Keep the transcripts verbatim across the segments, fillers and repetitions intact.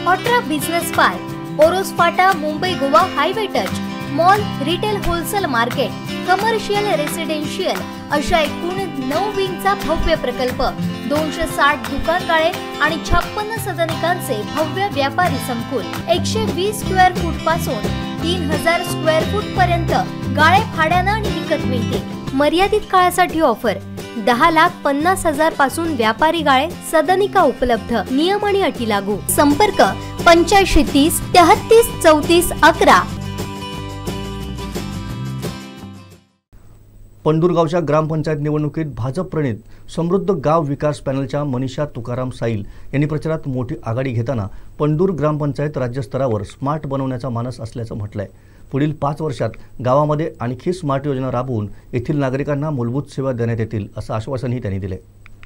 ऑट्रा business park, Oros फाटा, Mumbai Goa highway touch, mall, retail wholesale market, commercial residential अशा एकूण नऊ विंगचा भव्य प्रकल्प, दोनशे साठ दुकानगाळे आणि छप्पन्न सदनिकांचे भव्य व्यापारी संकुल, एकशे वीस स्क्वेअर फूट पासून तीन हजार स्क्वेअर फूट पर्यंत गाळे भाड्याने आणि विकत मिळते। मर्यादित काळासाठी ऑफर, दहा लाख पन्नास हजार पासून व्यापारी गाळे, सदनिका उपलब्ध, नियम आणि अटी लागू। संपर्क पंच्याऐंशी तीस तेहतीस चौतीस अकरा। पंडूर गावच्या ग्रामपंचायत निवडणुकीत भाजप प्रणित समृद्ध गाव विकास पॅनलच्या मनीषा तुकाराम साईल यांनी प्रचारात मोठी आघाडी घेताना पंडूर ग्रामपंचायत राज्यस्तरावर स्मार्ट बनवण्याचा मानस असल्याचं म्हटलंय। पुढील पाच वर्षात गावामध्ये आणखी स्मार्ट योजना राबवून येथील नागरिकांना मूलभूत सेवा देण्यात येतील असं आश्वासनही त्यांनी दिले।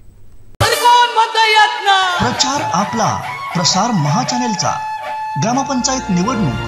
प्रचार आपला, प्रसार महाचॅनेलचा। ग्रामपंचायत निवडणूक।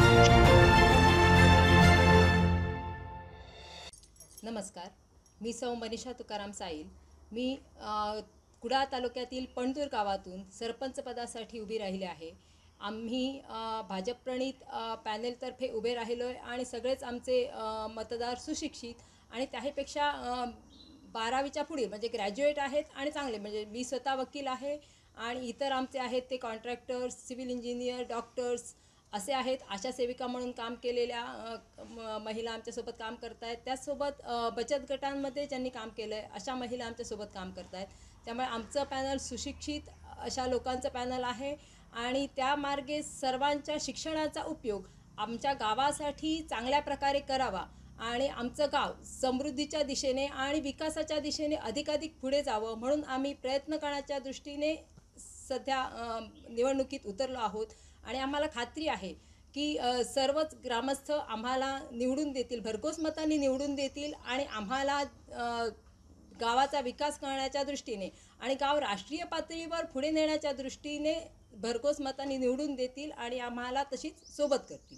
नमस्कार, मी सौ मनीषा तुकाराम साईल। मी कुडाळ तालुक्यातील पंडूर गावातून सरपंच पदासाठी उभी राहिले आहे। आम्ही भाजप प्रणित पॅनेलतर्फे उभे राहिलो आहे आणि सगळेच आमचे मतदार सुशिक्षित आणि त्याहीपेक्षा बारावीच्या पुढे म्हणजे ग्रॅज्युएट आहेत आणि चांगले, म्हणजे मी स्वतः वकील आहे आणि इतर आमचे आहेत ते कॉन्ट्रॅक्टर्स, सिव्हिल इंजिनियर, डॉक्टर्स असे आहेत। आशा सेविका म्हणून काम केलेल्या महिला आमच्यासोबत काम करत आहेत। त्याचसोबत बचत गटांमध्ये ज्यांनी काम केलं आहे अशा महिला आमच्यासोबत काम करत आहेत। त्यामुळे आमचं पॅनल सुशिक्षित अशा लोकांचं पॅनल आहे आणि त्या मार्गे सर्वांच्या शिक्षणाचा उपयोग आमच्या गावासाठी चांगल्या प्रकारे करावा आणि आमचं गाव समृद्धीच्या दिशेने आणि विकासाच्या दिशेने अधिकाधिक पुढे जावं म्हणून आम्ही प्रयत्न करण्याच्या दृष्टीने सध्या निवडणुकीत उतरलो आहोत। आणि आम्हाला खात्री आहे की सर्वच ग्रामस्थ आम्हाला निवडून देतील, भरघोस मतांनी निवडून देतील आणि आम्हाला गावाचा विकास करण्याच्या दृष्टीने आणि गाव राष्ट्रीय पातळीवर पुढे नेण्याच्या दृष्टीने भरघोस मतांनी निवडून देतील आणि आम्हाला तशीच सोबत करतील।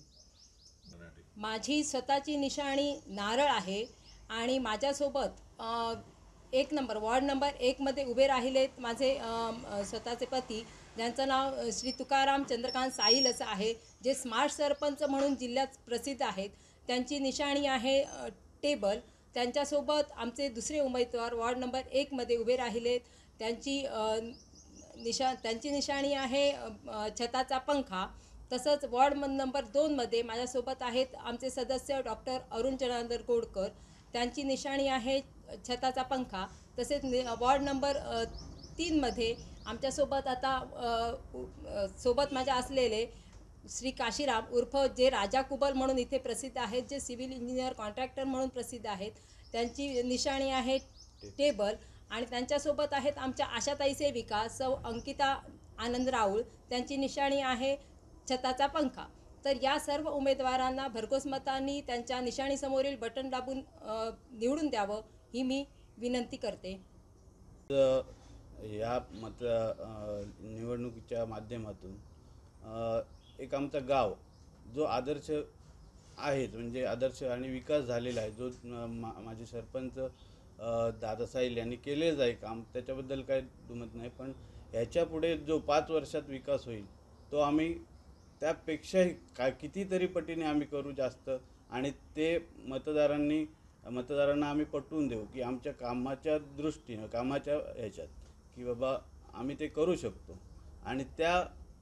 माझी स्वतःची निशाणी नारळ आहे आणि माझ्यासोबत एक नंबर वॉर्ड नंबर एकमध्ये उभे राहिलेत माझे स्वतःचे पती, ज्यांचं नाव श्री तुकाराम चंद्रकांत साईल असं आहे, जे स्मार्ट सरपंच म्हणून जिल्ह्यात प्रसिद्ध आहेत। त्यांची निशाणी आहे टेबल। त्यांच्यासोबत आमचे दुसरे उमेदवार वॉर्ड नंबर एकमध्ये उभे राहिलेत, त्यांची निशा त्यांची निशाणी आहे छताचा पंखा। तसंच वॉर्ड नंबर दोनमध्ये माझ्यासोबत आहेत आमचे सदस्य डॉक्टर अरुण जनार्दन गोडकर, त्यांची निशाणी आहे छताचा पंखा। तसेच वॉर्ड नंबर तीनमध्ये आमच्यासोबत आता सोबत माझ्या असलेले श्री काशीराम उर्फ जे राजा कुबल म्हणून इथे प्रसिद्ध आहेत, जे सिव्हिल इंजिनियर कॉन्ट्रॅक्टर म्हणून प्रसिद्ध आहेत। त्यांची निशाणी आहे टेबल आणि त्यांच्यासोबत आहेत आमच्या आशाताई सेविका सौ अंकिता आनंद राऊळ, त्यांची निशाणी आहे छताचा पंखा। तर या सर्व उमेदवारांना भरघोस मतांनी त्यांच्या निशाणीसमोरील बटन दाबून निवडून द्यावं ही मी विनंती करते। या मत निवडणुकीच्या माध्यमातून एक आमचा गाव जो आदर्श आहे, म्हणजे आदर्श आणि विकास झालेला आहे, जो मा माझे सरपंच दादा साईल यांनी केलेलं आहे काम, त्याच्याबद्दल काही दुमत नाही। पण ह्याच्या पुढे जो पाच वर्षात विकास होईल तो आम्ही त्यापेक्षाही काय कितीतरी पटीने आम्ही करू जास्त आणि ते मतदारांनी मतदारांना आम्ही पटवून देऊ की आमच्या कामाच्या दृष्टीनं कामाच्या ह्याच्यात की बाबा आम्ही ते करू शकतो आणि त्या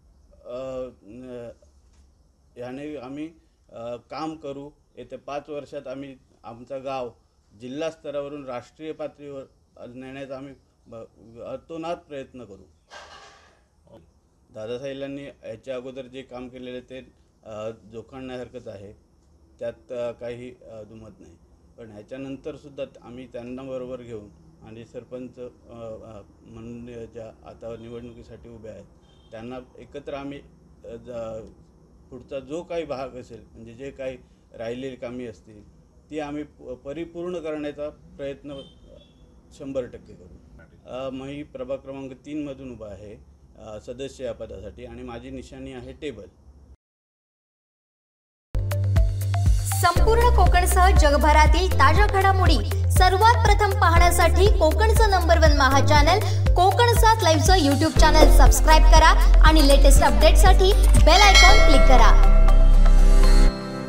ह्याने आम्ही काम करू। येत्या पाच वर्षात आम्ही आमचा गाव जिल्हा स्तरावरून राष्ट्रीय पातळीवर नेण्याचा आम्ही अतोनात प्रयत्न करू। दादासाहेबांनी याच्या अगोदर जे काम केलेले ते जोखडण्यासारखंच आहे, त्यात काही दुमत नाही। पण ह्याच्यानंतरसुद्धा आम्ही त्यांना बरोबर घेऊन आणि सरपंच म्हणून ज्या आता निवडणुकीसाठी उभे आहेत त्यांना एकत्र आम्ही पुढचा जो काही भाग असेल, म्हणजे जे काही राहिलेली कामे असतील ती आम्ही परिपूर्ण करण्याचा प्रयत्न शंभर टक्के करू। मी प्रभाग क्रमांक तीनमधून उभा आहे सदस्य या पदासाठी आणि माझी निशाणी आहे टेबल। संपूर्ण कोकणसह जगभरातील ताज्या घडामोडी सर्वात प्रथम पाहण्यासाठी कोकणचं नंबर वन महा चॅनल कोकण सात लाईव्हचं यूट्यूब चॅनल सबस्क्राईब करा आणि लेटेस्ट अपडेटसाठी बेल आयकॉन क्लिक करा।